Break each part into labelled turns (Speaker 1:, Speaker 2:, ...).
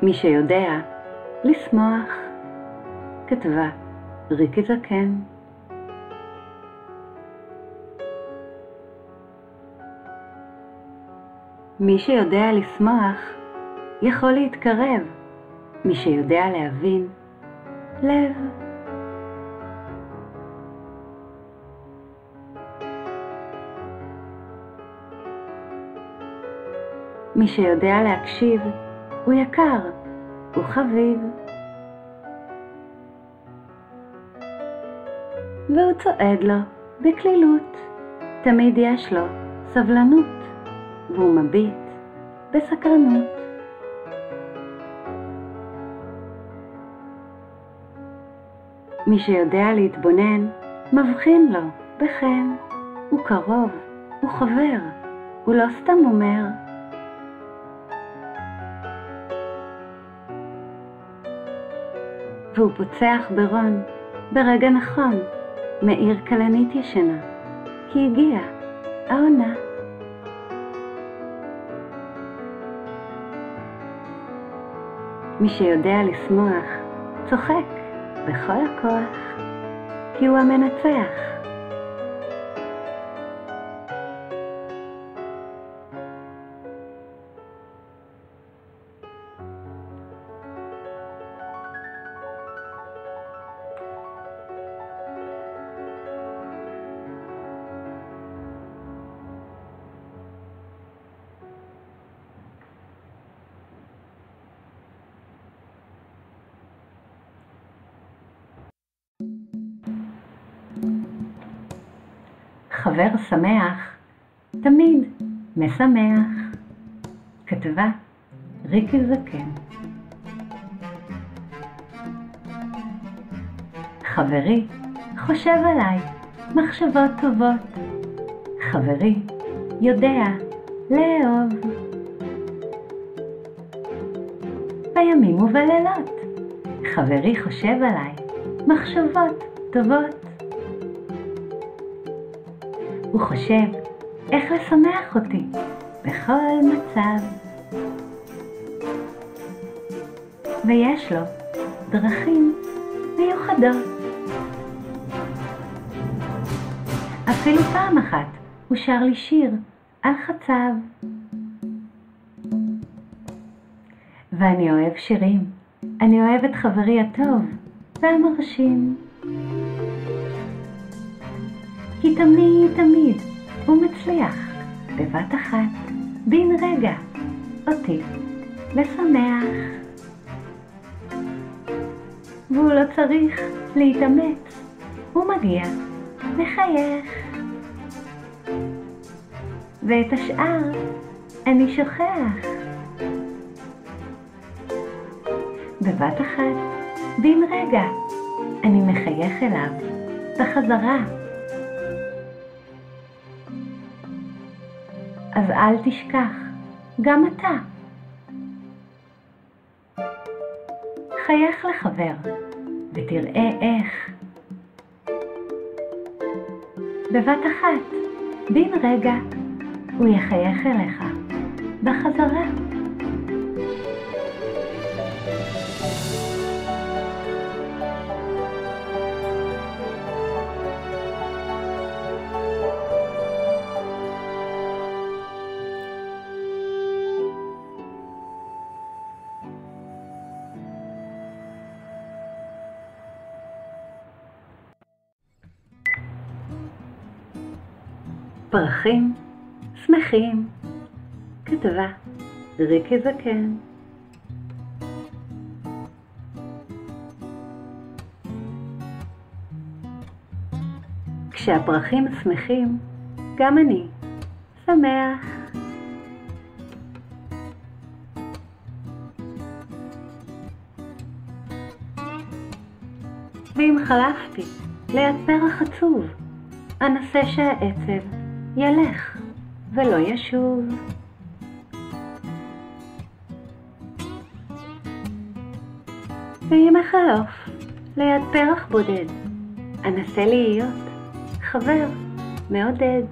Speaker 1: מי שיודע לשמוח. כתבה ריקי זקן. מי שיודע לשמוח יכול להתקרב. מי שיודע להבין, לב. מי שיודע להקשיב הוא יקר, הוא חביב. והוא צועד לו בקלילות, תמיד יש לו סבלנות, והוא מביט בסקרנות. מי שיודע להתבונן מבחין לו בחן, הוא קרוב, הוא חבר, הוא לא סתם אומר. והוא פוצח ברון, ברגע נכון, מאיר כלנית ישנה, כי הגיע העונה. מי שיודע לשמוח, צוחק בכל הכוח, כי הוא המנצח. חבר שמח תמיד משמח. כתבה ריקי זקן. חברי חושב עליי מחשבות טובות. חברי יודע לאהוב. בימים ובלילות חברי חושב עליי מחשבות טובות. הוא חושב איך לשמח אותי בכל מצב. ויש לו דרכים מיוחדות. אפילו פעם אחת הוא שר לי שיר על חצב. ואני אוהב שירים. אני אוהב את חברי הטוב והמרשים. כי תמיד הוא מצליח בבת אחת, בן רגע, אותי לשמח. והוא לא צריך להתאמץ, הוא מגיע לחייך. ואת השאר אני שוכח. בבת אחת, בן רגע, אני מחייך אליו בחזרה. אז אל תשכח, גם אתה. חייך לחבר, ותראה איך. בבת אחת, בן רגע, הוא יחייך אליך בחזרה. פרחים שמחים. כתבה ריקי זקן. כשהפרחים שמחים, גם אני שמח. ואם חלפתי ליד פרח עצוב, אנסה שהעצב ילך ולא ישוב. ואם אחלוף ליד פרח בודד, אנסה להיות חבר מעודד.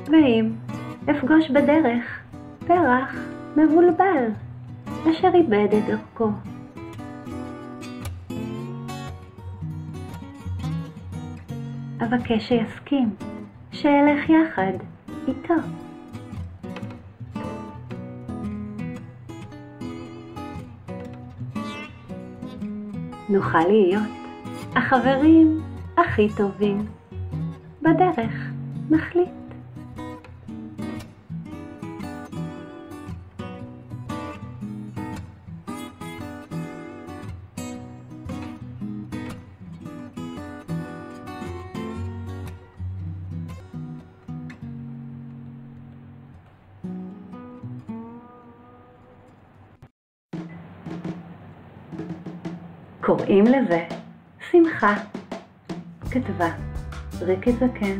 Speaker 1: ואם אפגוש בדרך פרח מבולבל אשר איבד את דרכו. אבקש שיסכים שאלך יחד איתו. נוכל להיות החברים הכי טובים. בדרך נחליט. קוראים לזה שמחה. כתבה ריקי זקן.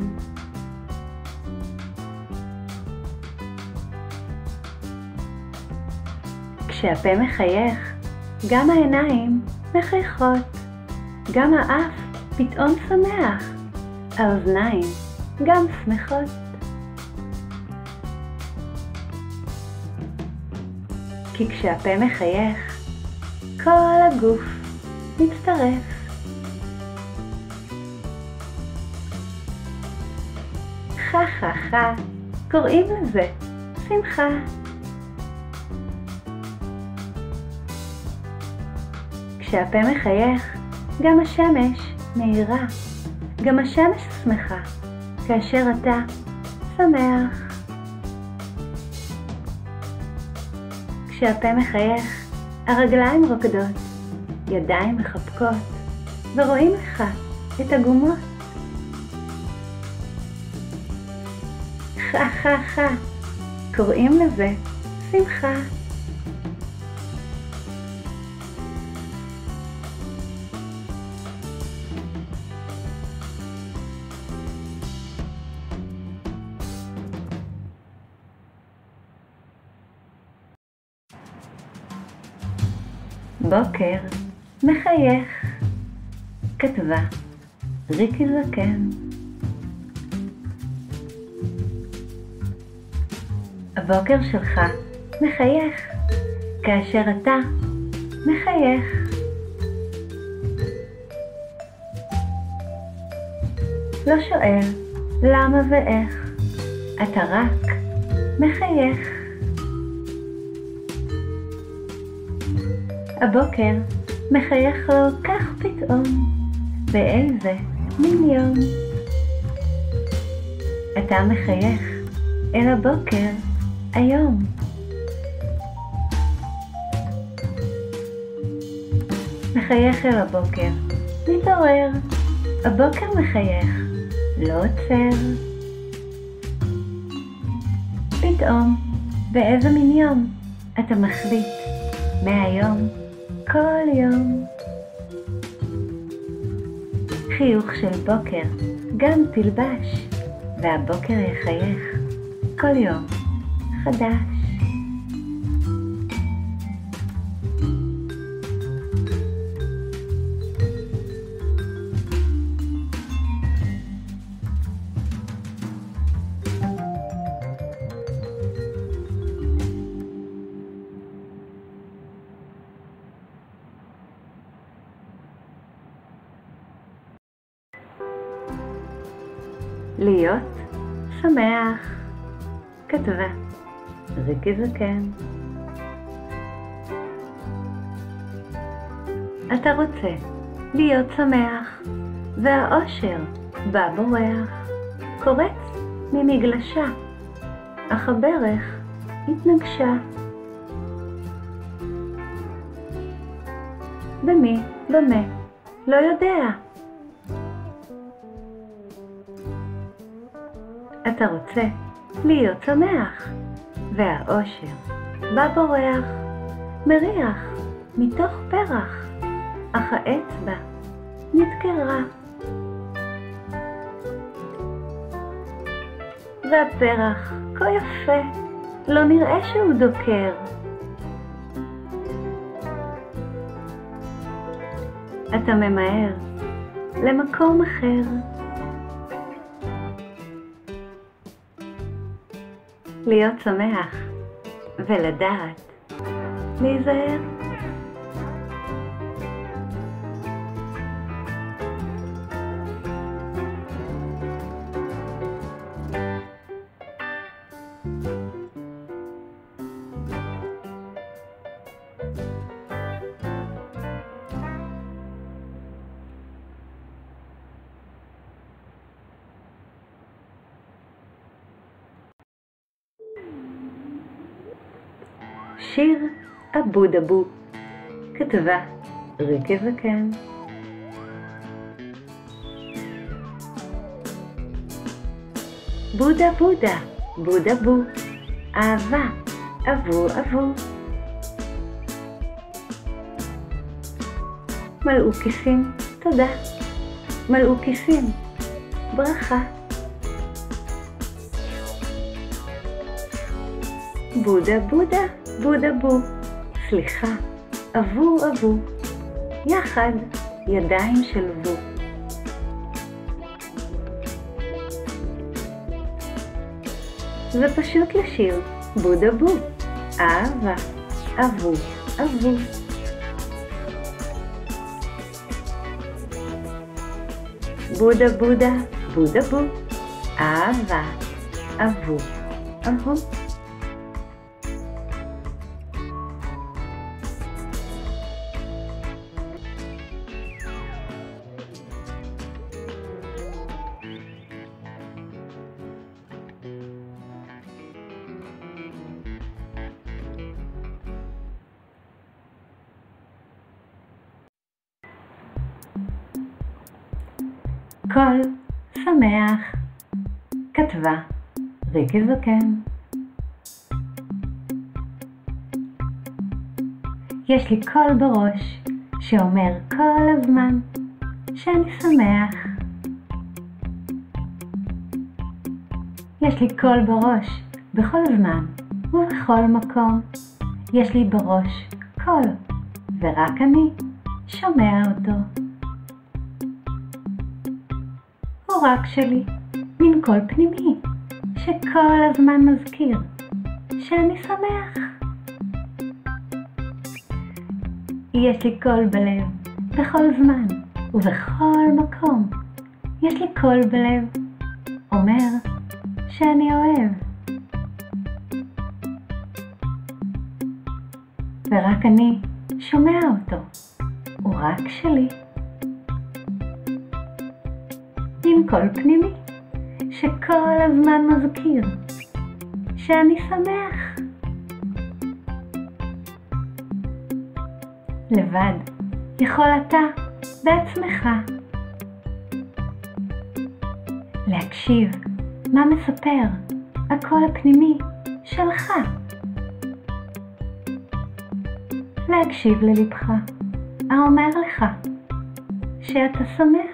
Speaker 1: כשהפה מחייך, גם העיניים מחייכות, גם האף פתאום שמח, האוזניים גם שמחות. כי כשהפה מחייך, כל הגוף מצטרף. חה חה חה, קוראים לזה שמחה. כשהפה מחייך, גם השמש מאירה, גם השמש שמחה, כאשר אתה שמח. כשהפה מחייך, הרגליים רוקדות, ידיים מחבקות, ורואים לך את הגומות. חה חה חה, קוראים לזה שמחה. בוקר מחייך. כתבה ריקי זקן. הבוקר שלך מחייך כאשר אתה מחייך. לא שואל למה ואיך, אתה רק מחייך. הבוקר מחייך לו כך פתאום, באיזה מין יום. אתה מחייך אל הבוקר היום. מחייך אל הבוקר, מתעורר. הבוקר מחייך, לא עוצר. פתאום, באיזה מין יום, אתה מחליט מהיום, כל יום. חיוך של בוקר גם תלבש, והבוקר יחייך כל יום חדש. להיות שמח. כתבה ריקי זקן. אתה רוצה להיות שמח, והאושר בא בורח, קורץ ממגלשה, אך הברך התנגשה. במי, במה, לא יודע. אתה רוצה להיות שמח, והאושר בא בורח, מריח מתוך פרח, אך האצבע נדקרה. והפרח כה יפה, לא נראה שהוא דוקר. אתה ממהר למקום אחר. להיות שמח ולדעת להיזהר. שיר אבו דבו, כתבה ריקי זקן. בודה בודה, בודה בו, אהבה, אבו אבו. מלאו כיסים, תודה, מלאו כיסים, ברכה. בודה בודה, בודה בו, סליחה, אבו אבו, יחד ידיים שלבו. זה פשוט לשיר, בודה בו, אהבה, אבו אבו. בודה בודה, בודה בו, אהבה, אבו אבו. קול שמח, כתבה ריקי זקן. יש לי קול בראש שאומר כל הזמן שאני שמח. יש לי קול בראש בכל זמן ובכל מקום. יש לי בראש קול ורק אני שומע אותו. הוא רק שלי, מין קול פנימי, שכל הזמן מזכיר שאני שמח. יש לי קול בלב בכל זמן ובכל מקום. יש לי קול בלב, אומר שאני אוהב. ורק אני שומע אותו, הוא רק שלי. עם קול פנימי שכל הזמן מזכיר שאני שמח. לבד יכול אתה בעצמך להקשיב מה מספר הקול הפנימי שלך. להקשיב ללבך האומר לך שאתה שמח.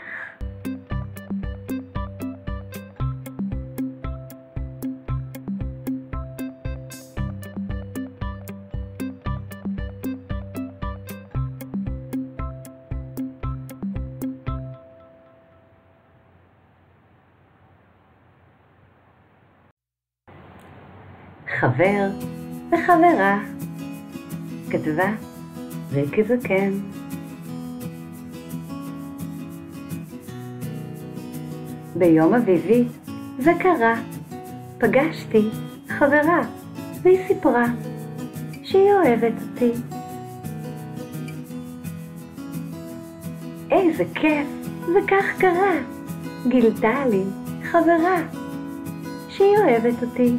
Speaker 1: חבר וחברה, כתבה ריקי זקן. ביום אביבי זה קרה, פגשתי חברה והיא סיפרה שהיא אוהבת אותי. איזה כיף, וכך קרה, גילתה לי חברה שהיא אוהבת אותי.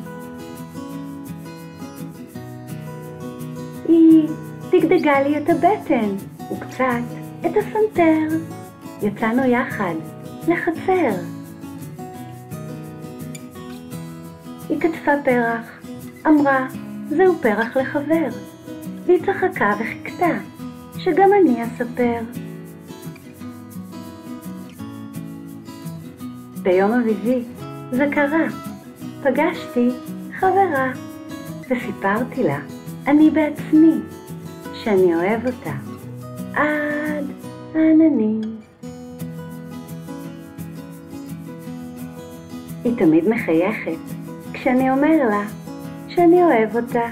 Speaker 1: היא דגדגה לי את הבטן וקצת את הסנטר. יצאנו יחד לחצר. היא כתפה פרח, אמרה זהו פרח לחבר, והיא צחקה וחיכתה שגם אני אספר. ביום אביבי זה קרה, פגשתי חברה וסיפרתי לה אני בעצמי שאני אוהב אותה עד העננים. היא תמיד מחייכת כשאני אומר לה שאני אוהב אותה.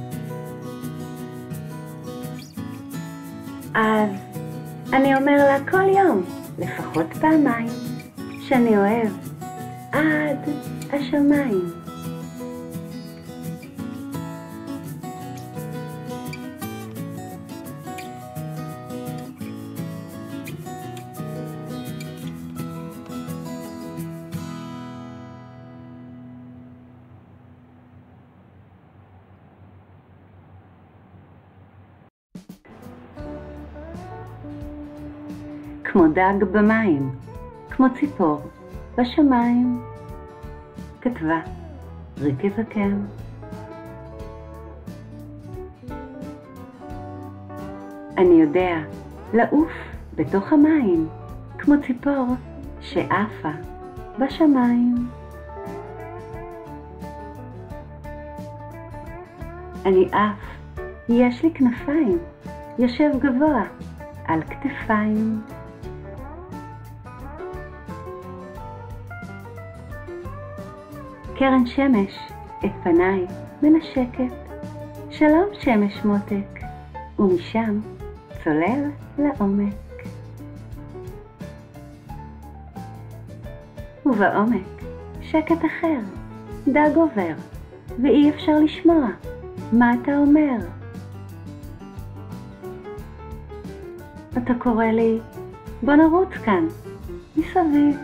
Speaker 1: אז אני אומר לה כל יום, לפחות פעמיים, שאני אוהב עד השמיים. כמו דג במים, כמו ציפור בשמיים, כתבה ריקי זקן. אני יודע לעוף בתוך המים, כמו ציפור שעפה בשמיים. אני עף, יש לי כנפיים, יושב גבוה על כתפיים. קרן שמש את פניי מנשקת, שלום שמש מותק, ומשם צולל לעומק. ובעומק שקט אחר, דג עובר, ואי אפשר לשמוע מה אתה אומר. אתה קורא לי, בוא נרוץ כאן, מסביב.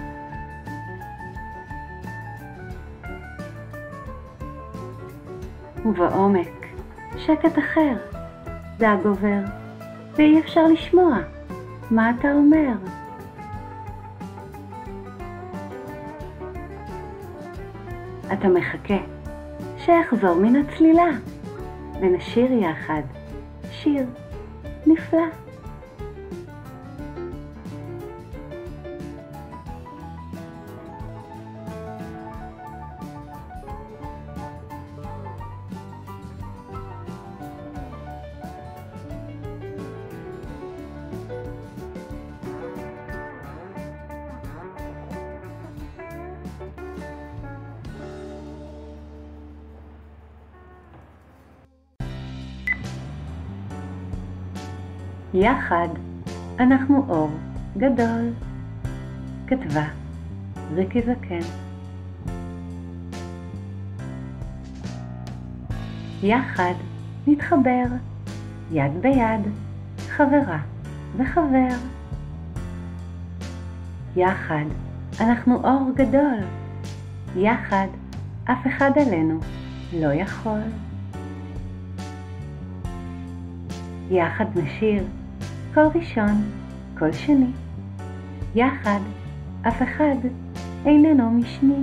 Speaker 1: ובעומק שקט אחר, דג עובר, ואי אפשר לשמוע מה אתה אומר. אתה מחכה שאחזור מן הצלילה, ונשיר יחד שיר נפלא. יחד אנחנו אור גדול, כתבה ריקי זקן. יחד נתחבר, יד ביד, חברה וחבר. יחד אנחנו אור גדול, יחד אף אחד עלינו לא יכול. יחד נשיר קול ראשון, קול שני, יחד אף אחד איננו משני.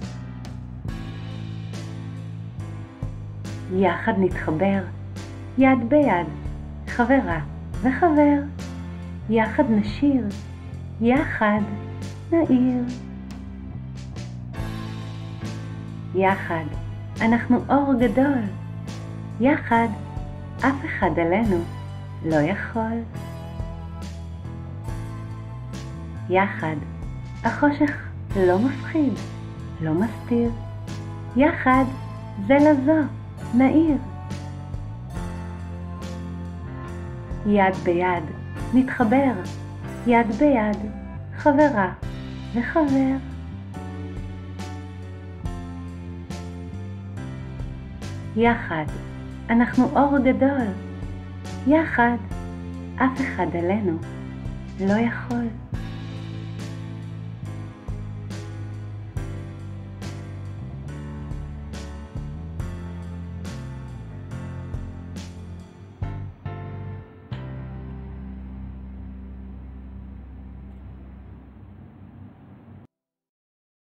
Speaker 1: יחד נתחבר, יד ביד, חברה וחבר. יחד נשיר, יחד נעיר. יחד אנחנו אור גדול, יחד אף אחד עלינו לא יכול. יחד החושך לא מפחיד, לא מסתיר, יחד זה לזו נעיר. יד ביד נתחבר, יד ביד, חברה וחבר. יחד אנחנו אור גדול, יחד אף אחד עלינו לא יכול.